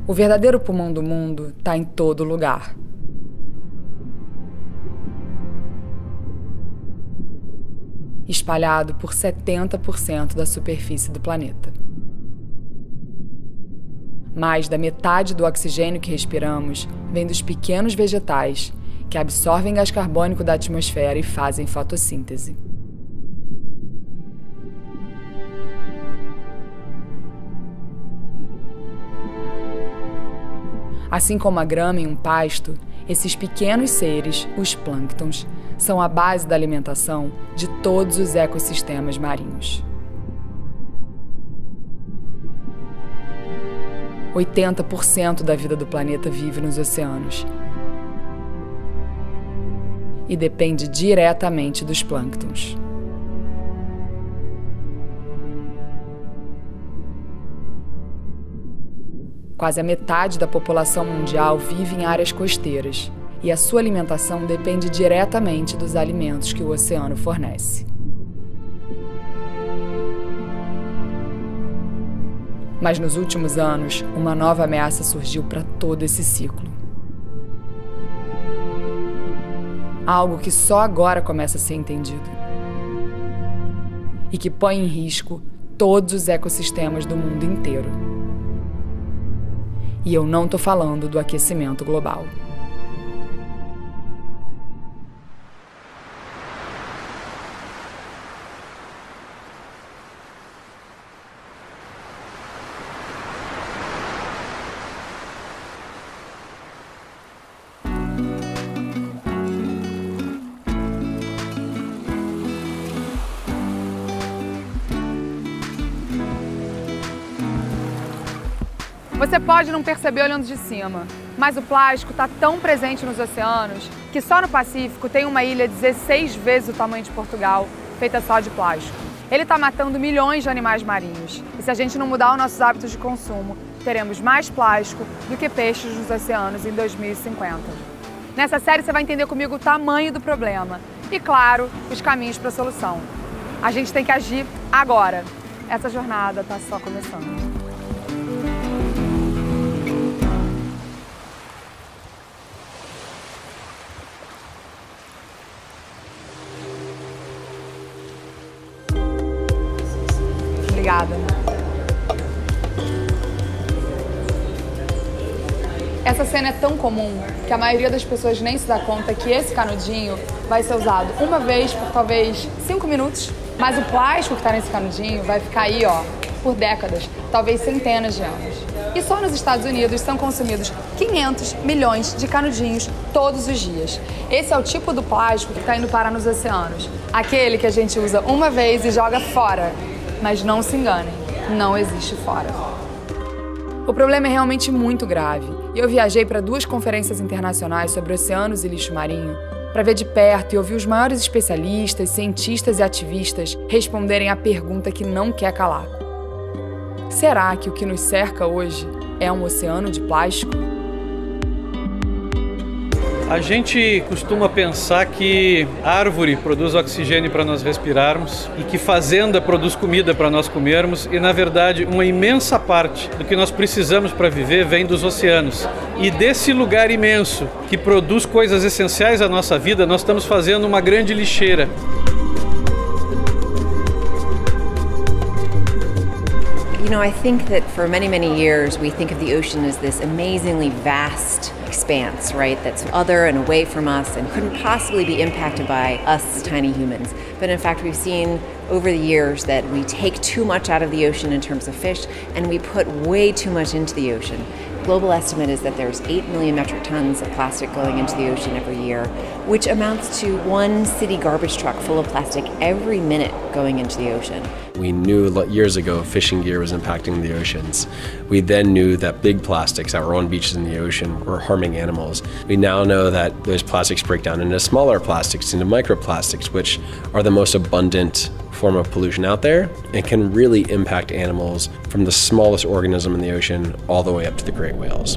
O verdadeiro pulmão do mundo está em todo lugar. Espalhado por 70% da superfície do planeta. Mais da metade do oxigênio que respiramos vem dos pequenos vegetais que absorvem gás carbônico da atmosfera e fazem fotossíntese. Assim como a grama em um pasto, esses pequenos seres, os plânctons, são a base da alimentação de todos os ecossistemas marinhos. 80% da vida do planeta vive nos oceanos e depende diretamente dos plânctons. Quase a metade da população mundial vive em áreas costeiras e a sua alimentação depende diretamente dos alimentos que o oceano fornece. Mas nos últimos anos, uma nova ameaça surgiu para todo esse ciclo. Algo que só agora começa a ser entendido e que põe em risco todos os ecossistemas do mundo inteiro. E eu não estou falando do aquecimento global. Você pode não perceber olhando de cima, mas o plástico está tão presente nos oceanos que só no Pacífico tem uma ilha 16 vezes o tamanho de Portugal, feita só de plástico. Ele está matando milhões de animais marinhos. E se a gente não mudar os nossos hábitos de consumo, teremos mais plástico do que peixes nos oceanos em 2050. Nessa série você vai entender comigo o tamanho do problema e, claro, os caminhos para a solução. A gente tem que agir agora. Essa jornada está só começando. Obrigada. Essa cena é tão comum que a maioria das pessoas nem se dá conta que esse canudinho vai ser usado uma vez por talvez 5 minutos, mas o plástico que está nesse canudinho vai ficar aí, ó, por décadas, talvez centenas de anos. E só nos Estados Unidos são consumidos 500 milhões de canudinhos todos os dias. Esse é o tipo do plástico que está indo parar nos oceanos. Aquele que a gente usa uma vez e joga fora. Mas não se enganem, não existe fora. O problema é realmente muito grave. E eu viajei para 2 conferências internacionais sobre oceanos e lixo marinho para ver de perto e ouvir os maiores especialistas, cientistas e ativistas responderem à pergunta que não quer calar. Será que o que nos cerca hoje é um oceano de plástico? A gente costuma pensar que árvore produz oxigênio para nós respirarmos e que fazenda produz comida para nós comermos e, na verdade, uma imensa parte do que nós precisamos para viver vem dos oceanos. E desse lugar imenso que produz coisas essenciais à nossa vida, nós estamos fazendo uma grande lixeira. You know, I think that for many, many years we think of the ocean as this amazingly vast expanse, right, that's other and away from us and couldn't possibly be impacted by us tiny humans. But in fact, we've seen over the years that we take too much out of the ocean in terms of fish and we put way too much into the ocean. Global estimate is that there's 8 million metric tons of plastic going into the ocean every year, which amounts to 1 city garbage truck full of plastic every minute going into the ocean. We knew years ago fishing gear was impacting the oceans. We then knew that big plastics that were on beaches in the ocean were harming animals. We now know that those plastics break down into smaller plastics, into microplastics, which are the most abundant form of pollution out there and can really impact animals from the smallest organism in the ocean all the way up to the great whales.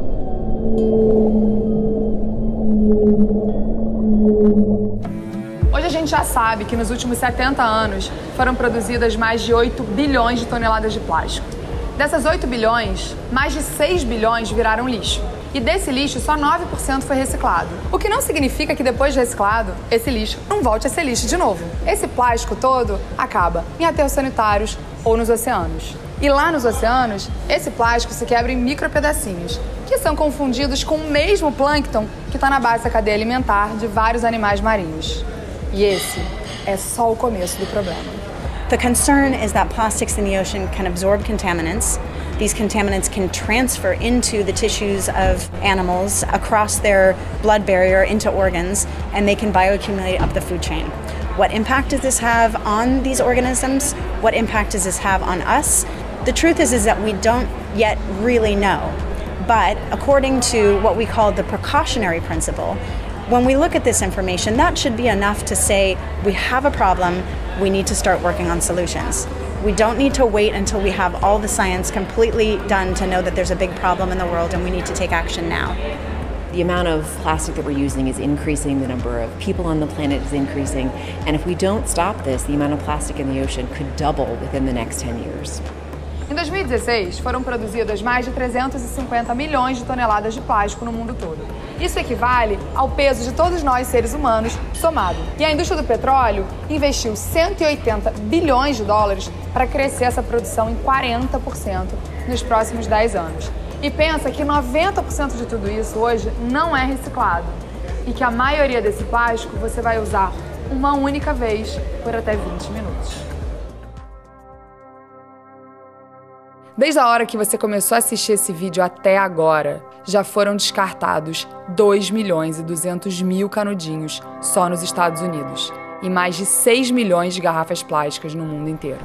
Hoje a gente já sabe que nos últimos 70 anos foram produzidas mais de 8 bilhões de toneladas de plástico. Dessas 8 bilhões, mais de 6 bilhões viraram lixo. E desse lixo, só 9% foi reciclado. O que não significa que depois de reciclado, esse lixo não volte a ser lixo de novo. Esse plástico todo acaba em aterros sanitários ou nos oceanos. E lá nos oceanos, esse plástico se quebra em micropedacinhos, que são confundidos com o mesmo plâncton que está na base da cadeia alimentar de vários animais marinhos. E esse é só o começo do problema. The concern is that plastics in the ocean can absorb contaminants. These contaminants can transfer into the tissues of animals across their blood barrier into organs, and they can bioaccumulate up the food chain. What impact does this have on these organisms? What impact does this have on us? The truth is that we don't yet really know. But according to what we call the precautionary principle, when we look at this information, that should be enough to say we have a problem, we need to start working on solutions. We don't need to wait until we have all the science completely done to know that there's a big problem in the world and we need to take action now. The amount of plastic that we're using is increasing, the number of people on the planet is increasing, and if we don't stop this, the amount of plastic in the ocean could double within the next 10 years. Em 2016, foram produzidas mais de 350 milhões de toneladas de plástico no mundo todo. Isso equivale ao peso de todos nós, seres humanos, somado. E a indústria do petróleo investiu 180 bilhões de dólares para crescer essa produção em 40% nos próximos 10 anos. E pensa que 90% de tudo isso hoje não é reciclado. E que a maioria desse plástico você vai usar uma única vez por até 20 minutos. Desde a hora que você começou a assistir esse vídeo até agora, já foram descartados 2 milhões e 200 mil canudinhos só nos Estados Unidos e mais de 6 milhões de garrafas plásticas no mundo inteiro.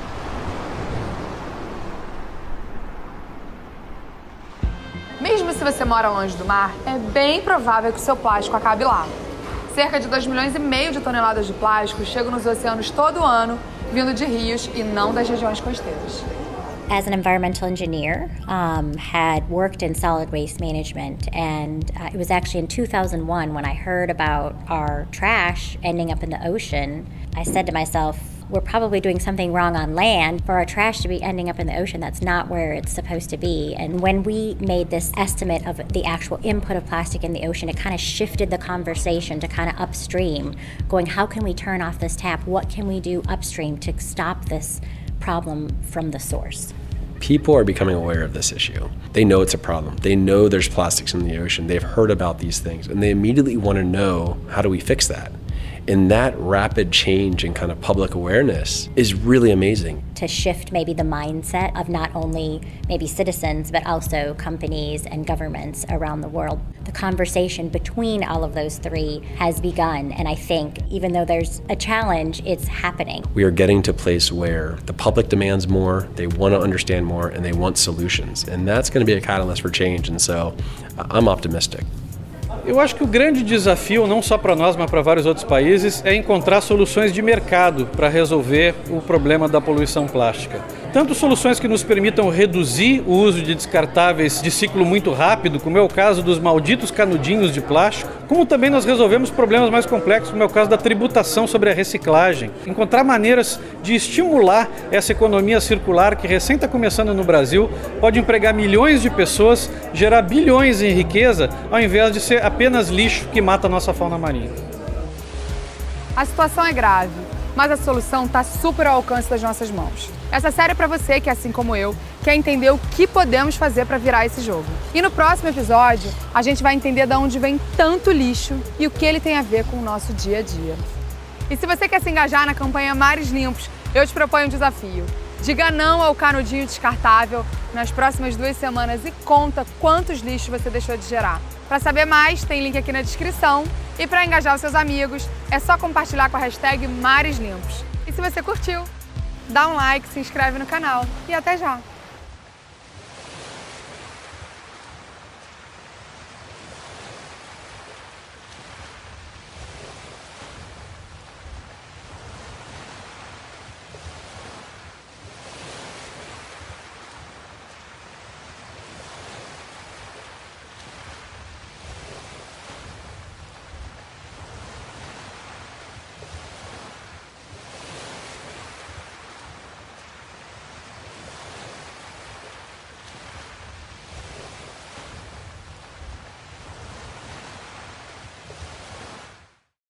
Mesmo se você mora longe do mar, é bem provável que o seu plástico acabe lá. Cerca de 2,5 milhões de toneladas de plástico chegam nos oceanos todo ano, vindo de rios e não das regiões costeiras. As an environmental engineer, had worked in solid waste management, and it was actually in 2001 when I heard about our trash ending up in the ocean. I said to myself, we're probably doing something wrong on land for our trash to be ending up in the ocean. That's not where it's supposed to be. And when we made this estimate of the actual input of plastic in the ocean, it kind of shifted the conversation to kind of upstream, going, how can we turn off this tap? What can we do upstream to stop this problem from the source? People are becoming aware of this issue. They know it's a problem. They know there's plastics in the ocean. They've heard about these things, and they immediately want to know, how do we fix that? And that rapid change in kind of public awareness is really amazing. To shift maybe the mindset of not only maybe citizens, but also companies and governments around the world. The conversation between all of those three has begun, and I think even though there's a challenge, it's happening. We are getting to a place where the public demands more, they want to understand more, and they want solutions. And that's going to be a catalyst for change, and so I'm optimistic. Eu acho que o grande desafio, não só para nós, mas para vários outros países, é encontrar soluções de mercado para resolver o problema da poluição plástica. Tanto soluções que nos permitam reduzir o uso de descartáveis de ciclo muito rápido, como é o caso dos malditos canudinhos de plástico, como também nós resolvemos problemas mais complexos, como é o caso da tributação sobre a reciclagem. Encontrar maneiras de estimular essa economia circular que recém está começando no Brasil, pode empregar milhões de pessoas, gerar bilhões em riqueza, ao invés de ser apenas lixo que mata a nossa fauna marinha. A situação é grave, mas a solução está super ao alcance das nossas mãos. Essa série é para você que, assim como eu, quer entender o que podemos fazer para virar esse jogo. E no próximo episódio, a gente vai entender de onde vem tanto lixo e o que ele tem a ver com o nosso dia a dia. E se você quer se engajar na campanha Mares Limpos, eu te proponho um desafio. Diga não ao canudinho descartável nas próximas 2 semanas e conta quantos lixos você deixou de gerar. Para saber mais, tem link aqui na descrição. E para engajar os seus amigos, é só compartilhar com a hashtag Mares Limpos. E se você curtiu, dá um like, se inscreve no canal e até já!